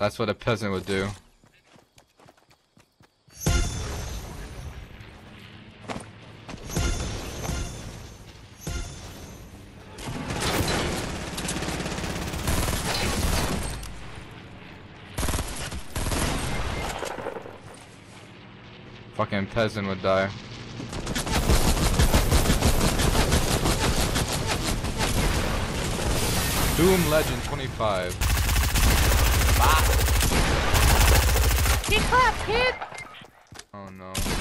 That's what a peasant would do. Fucking peasant would die. Doom Legend 25. He clapped, kid! Oh no.